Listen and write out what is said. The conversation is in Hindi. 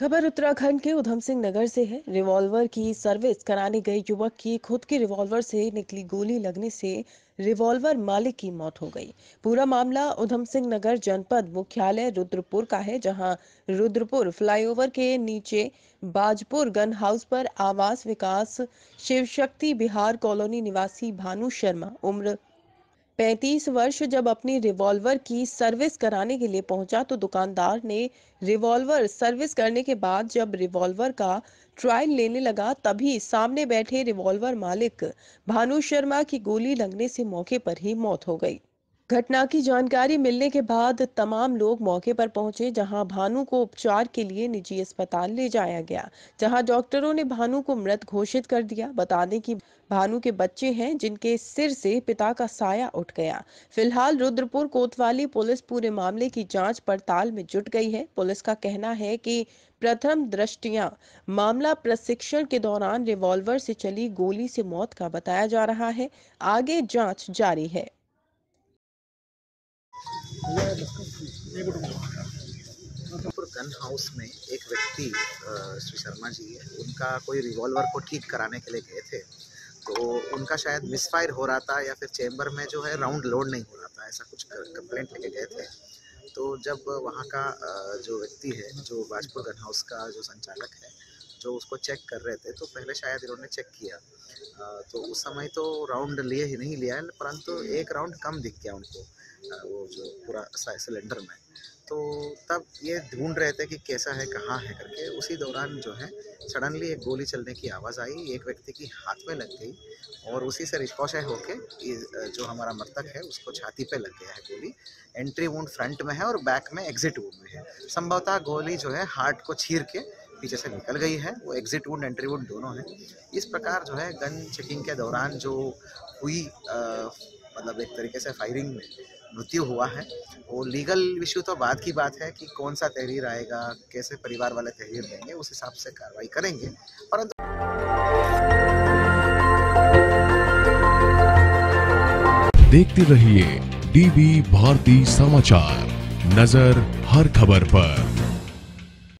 खबर उत्तराखंड के उधम सिंह नगर से है। रिवॉल्वर की सर्विस कराने गए युवक की खुद की रिवॉल्वर से निकली गोली लगने से रिवॉल्वर मालिक की मौत हो गई। पूरा मामला उधम सिंह नगर जनपद मुख्यालय रुद्रपुर का है, जहां रुद्रपुर फ्लाईओवर के नीचे बाजपुर गन हाउस पर आवास विकास शिवशक्ति बिहार कॉलोनी निवासी भानु शर्मा उम्र 35 वर्ष जब अपनी रिवॉल्वर की सर्विस कराने के लिए पहुंचा तो दुकानदार ने रिवॉल्वर सर्विस करने के बाद जब रिवॉल्वर का ट्रायल लेने लगा, तभी सामने बैठे रिवॉल्वर मालिक भानु शर्मा की गोली लगने से मौके पर ही मौत हो गई। घटना की जानकारी मिलने के बाद तमाम लोग मौके पर पहुंचे, जहां भानु को उपचार के लिए निजी अस्पताल ले जाया गया, जहां डॉक्टरों ने भानु को मृत घोषित कर दिया। बता दें कि भानु के बच्चे हैं, जिनके सिर से पिता का साया उठ गया। फिलहाल रुद्रपुर कोतवाली पुलिस पूरे मामले की जांच पड़ताल में जुट गई है। पुलिस का कहना है कि प्रथम दृष्टया मामला प्रशिक्षण के दौरान रिवॉल्वर से चली गोली से मौत का बताया जा रहा है। आगे जांच जारी है। गन हाउस में एक व्यक्ति श्री शर्मा जी है, उनका कोई रिवॉल्वर को ठीक कराने के लिए गए थे, तो उनका शायद मिसफायर हो रहा था या फिर चेंबर में जो है राउंड लोड नहीं हो रहा था, ऐसा कुछ कंप्लेंट लेके गए थे। तो जब वहाँ का जो व्यक्ति है, जो बाजपुर गन हाउस का जो संचालक है, जो उसको चेक कर रहे थे, तो पहले शायद इन्होंने चेक किया, तो उस समय तो राउंड लिए ही नहीं लिया, परंतु एक राउंड कम दिख गया उनको वो जो पूरा सिलेंडर में। तो तब ये ढूंढ रहे थे कि कैसा है, कहाँ है करके। उसी दौरान जो है सडनली एक गोली चलने की आवाज़ आई, एक व्यक्ति की हाथ में लग गई और उसी से रिकॉशय होके जो हमारा मृतक है उसको छाती पे लग गया है गोली। एंट्री वुंड फ्रंट में है और बैक में एग्जिट वुंड में है। संभवतः गोली जो है हार्ट को चीर के पीछे से निकल गई है। वो एग्जिट वुंड एंट्री वुंड दोनों है। इस प्रकार जो है गन चेकिंग के दौरान जो हुई मतलब एक तरीके से फायरिंग में मृत्यु हुआ है। वो लीगल इश्यू तो बाद की बात है कि कौन सा तहरीर आएगा, कैसे परिवार वाले तहरीर देंगे, उस हिसाब से कार्रवाई करेंगे। परंतु देखते रहिए डीबी भारती समाचार, नजर हर खबर पर।